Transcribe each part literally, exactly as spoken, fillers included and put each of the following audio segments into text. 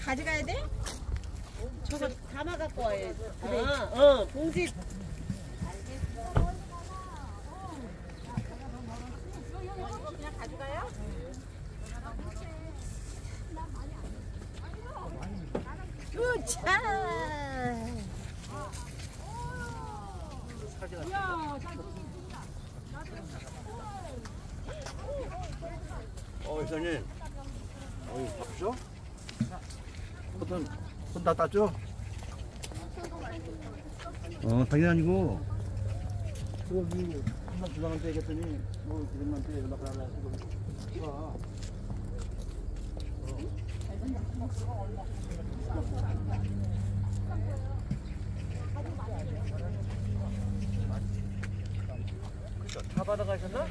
가져가야 돼? 저거 담아 갖고 와야지. 그래. 아, 어, 봉지. 그냥 가져가요? 으차. 어, 이사님. 어이, 바쁘죠? 손, 손 다 땄죠? 어, 당연히 아니고. 여기, 한번 주방한테 얘기했더니, 뭐, 기름한테 연락하라 해서, 가. 다 받아가셨나?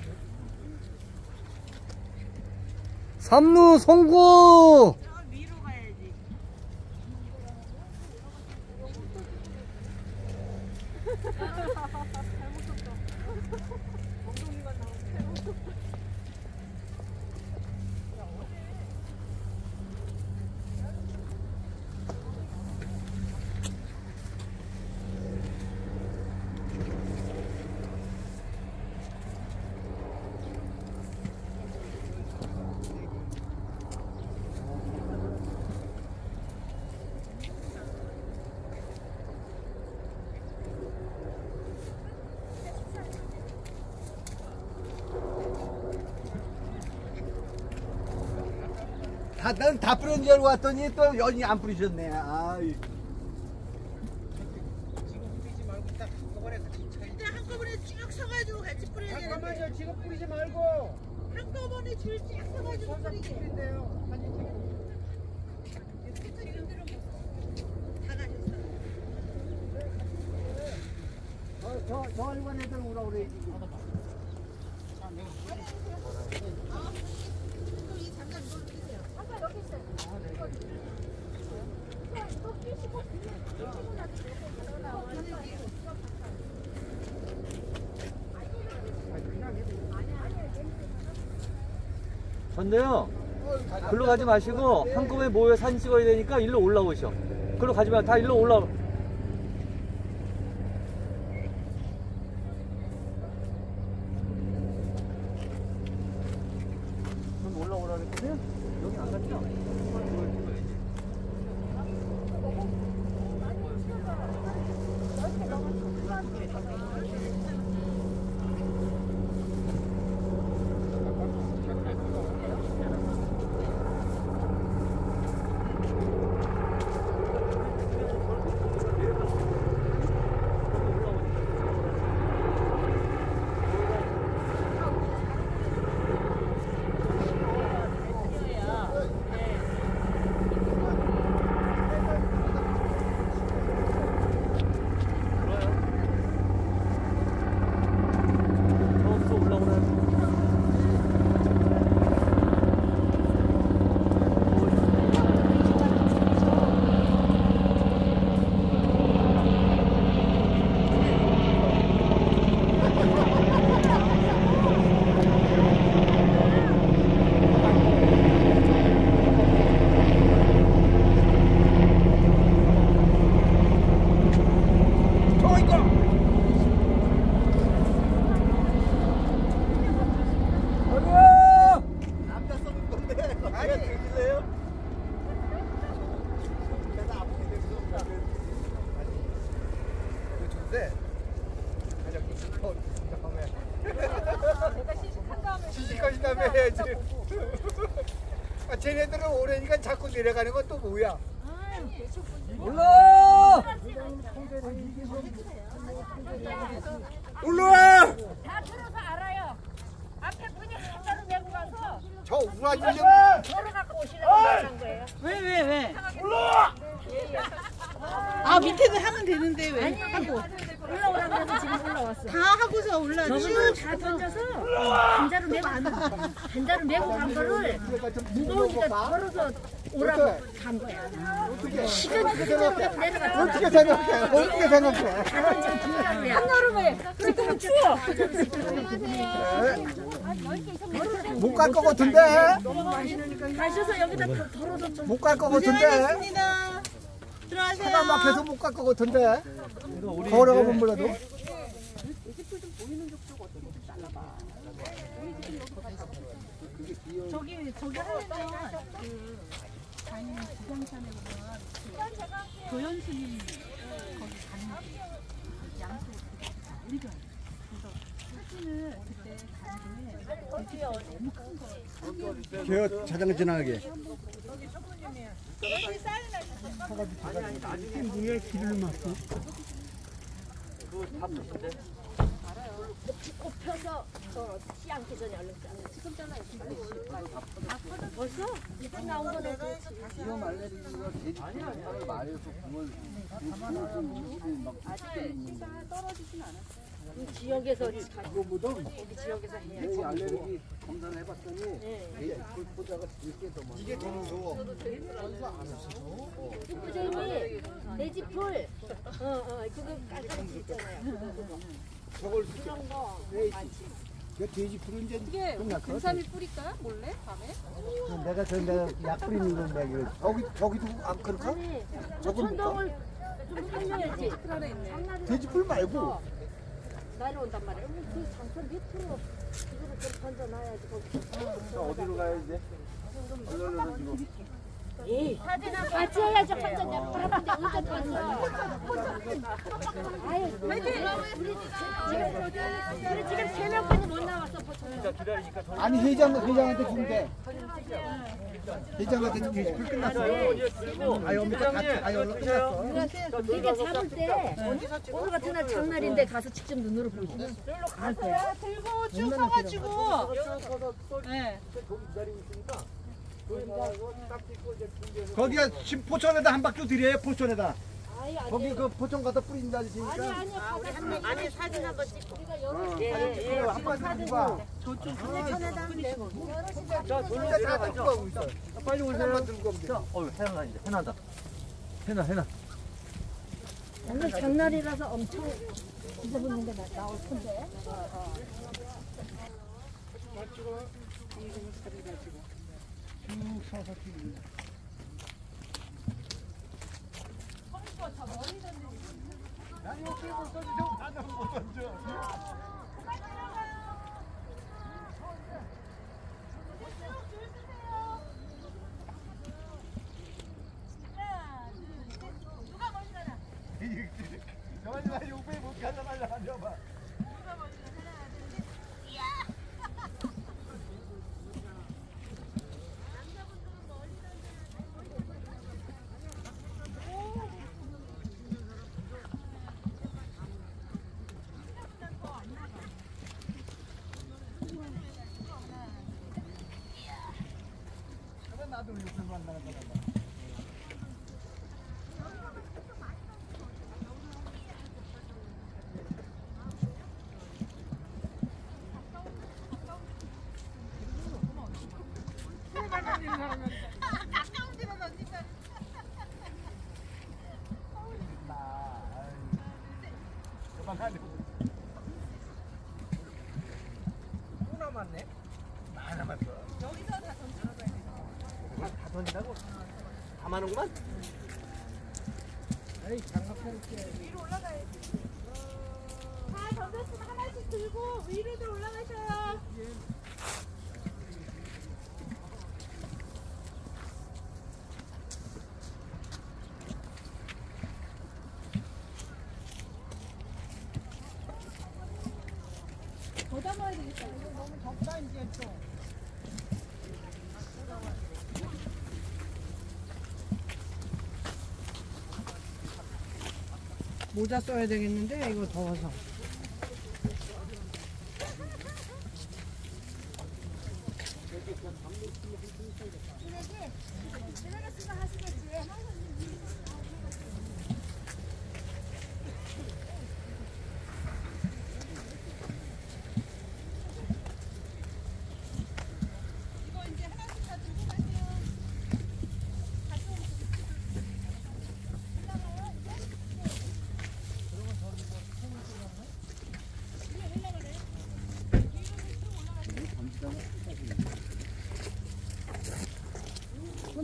삼루 송구. 위로 가야지. 다, 난 다 뿌린 줄 알고 왔더니 또 연이 안 뿌리셨네. 아이. 그냥 한꺼번에 쭉 서가지고 같이 뿌려야 되는데. 잠깐만요. 지금 뿌리지 말고. 한꺼번에 줄 쫙 서가지고 뿌리게. 뿌린대요. 사진 찍고. 다 가셨어. 저, 저, 저 일반 애들 오라고 그래. 이 잠깐 이걸 주세요. 아까 여기 있어요. 이거 끼시고 끼시고 나서 근데요, 글로 가지 마시고 한꺼번에 모여 사진 찍어야 되니까 일로 올라오셔. 글로 가지 말고 다 일로 올라. 좀 올라오라 그랬거든? 여기 안 갔죠? 시식하시다며 해야지. 아, 쟤네들은 오래니까 자꾸 내려가는 건 또 뭐야? 올라! 올라와! 다 들어서 알아요. 앞에 분이 한자로 메고 가서 저 우라지 좀. 걸어 갖고 오시라고 말한 거예요. 왜, 왜, 왜? 올라와! 아, 밑에도 하면 되는데 왜? 아니, 올라오라고 그래서 지금 올라왔어. 다 하고서 올라지. 저분들은 다 던져서 단자로 메고 안 단자로 메고 간 거를 무거우니까 걸어서 오라고 간 거야. 시간이 그대로 내려가. 어떻게 생각해? 어떻게 생각해? 다 던져 진짜로야. 한여름에 그렇게 추워. 못 갈 것 같은데? 가셔서 여기다 덜어서 좀. 못 갈 것 같은데? 고생하셨습니다. 들어가세요. 차가 막혀서 못 갈 것 같은데? 이거 우리 걸어가 이제 본 몰라도? 저기 저기 하려면 그 다니는 구경산에 보면 그 도연 스님 거기 가는 길 양수 읽어요. 그래서 사진을 그때 가는데 너무 큰 거예요. 저 자전거 지나가게. 문에 길을 막고. 그다 붙인데. 꽃 펴서 어, 씨 않기 전에 얼른 짜는 지금 잖아요. 벌써? 이제 나온 거네. 이거 말레리가 돼지를 말에서 구멍을 그 지역에서 그거보다 여기 지역에서 해야지. 내 알레르기 검사를 해봤더니 돼지 불포자가 되게 더 많아. 이게 더 무서워. 후쿠제임이 돼지풀, 어, 어, 그거 깔깔이 있잖아요. 그거, 그거. 저걸 그런 거. 그 돼지 풀은 이제 이게 근삼이 뿌릴까요? 몰래? 밤에? 내가 저 내가 약 뿌리는 건데 이거 저기 저기도 안 그럴까? 아니, 저건 천동을 좀 살려야지. 그 안에 있네. 돼지 풀 말고 날아온단 말이야. 그 장터 밑으로 이거를 좀 던져놔야지. 거기. 어디로 가야 이제? 얼른 지고. 에이, 같이 해야지. 혼자 하는데 언제 봤어? 아유, 우리 지금 우리 지금 세 명까지 못 나왔어. 포천에. 기다리니까 더. 아니 회장 회장한테 준대. 회장한테 준대. 불 끝났어요. 아유 엄마 같이 아유 얼른 끝났어. 이게 잡을 때 오늘 같은 날 장날인데 가서 직접 눈으로 보시면 알 거야. 들고 쭉 서가지고. 네. 거기가 지금 포천에다 한 바퀴 드려요. 포천에다. 아니 아니 거기 그 포천 가서 뿌린다 아니 지니까. 아니 아니 아니 사진 한번 찍고 우리가 여러 예, 한 바퀴 들고 가. 자, 돌로 다 내려가죠. 들고 가고 있어. 빨리 오세요. 하나만 들고 가면 돼. 자, 어휴, 해나 이제 해나다. 해나, 해나. 오늘 장날이라서 엄청 뒤져보는 게 나- 나올 텐데. 저만이 나 욕배 못 가자 말라 앉아봐. 나도 욕배 만나는 거다. 또 남았네. 다 남았어. 여기서 다 던지는 거야. 다 던진다고? 다 마는구만? 에이 장갑 펴놓게. 위로 올라가야지. 다 던졌으면 하나씩 들고 위로도 올라가셔요. 더 담아야 되겠다. 이거 너무 덥다 이제 또. 모자 써야 되겠는데 이거 더워서.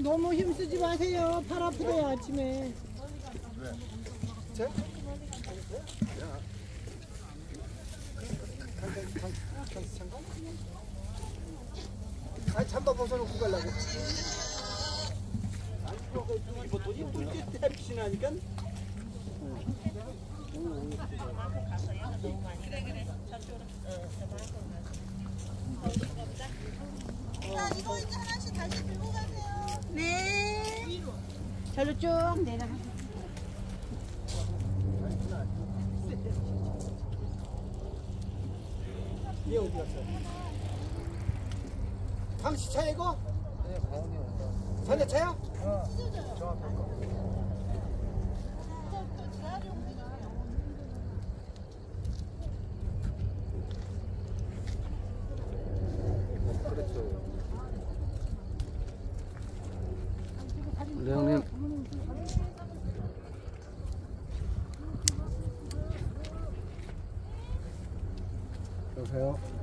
너무 힘쓰지 마세요. 팔 아프대요 아침에. 제? 아니 잠바 벗어놓고 가려고. 이거 또 이쁠 때 땜신하니까. 이거 이제 하나씩 다시 들고 가세요. 네. 저로 쭉 내려가. 얘 어디 갔어? 당시 차야 이거? 네, 강원이요. 자네 차야? 어. 저 앞에 거. 네, 형님. 여보세요?